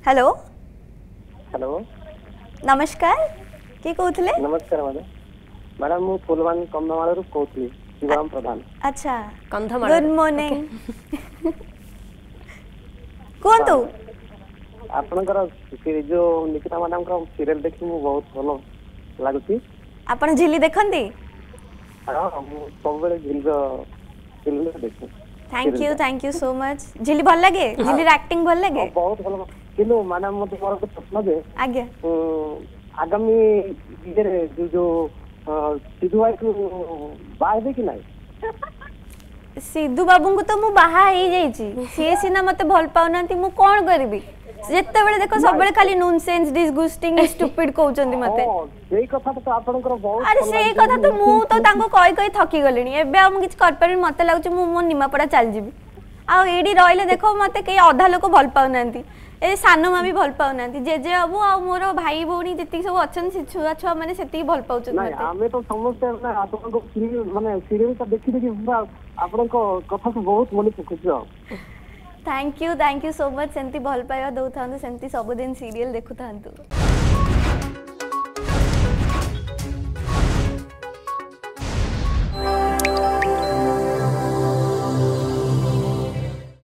Hello hello नमस्कार किए कहते नमस्कार मैडम मैडम मु फुलवानी कंधमाल रु कहती शिवराम प्रधान अच्छा कंधमाल गुड मॉर्निंग कहतु आपनकर जो निकिता मैडम का सीरियल देखि मु बहुत भलो लागुची आपण झिली देखंती हां मु सबले झिल फिल्म देखि थैंक यू सो मच झिली भल लगे झिली एक्टिंग भल लगे बहुत भलो किनु मैडम मते मोर एक प्रश्न जे आज्ञा आगामी इधर जो सिद्धू भाई को बाहे कि नहीं सिद्धू बाबू को तो मु बाहा ही जाईची सी सिना मते भल पाउनांती मु कोन करबी जेते बेले देखो सब बेले खाली नॉनसेंस डिसगस्टिंग स्टूपिड कहउचंदी मते सेई कथा तो आपनकर बहुत अरे सेई कथा तो मु तो तांको कहि कहि थकी गलेनी एबे हम किछ कर परबी मते लागुच मु मो निमापड़ा चल जीबी आ एडी रहले देखो मते के आधा लोक भल पाउनांती ए सानो मामी भल पाउनांती जेजे बाबू आ मोर भाई भौणी जति सब अछन से छुआ छुआ माने सेति भल पाउचन मते नहीं हमें तो समझते ना आपनको सीरियल माने सीरियल का देखि देखि पूरा आपनको कथा को बहुत मने पकुछ थैंक यू सो मच सेंती भल पाइबा दउथांतु सेंती सब दिन सीरियल देखुथांतु।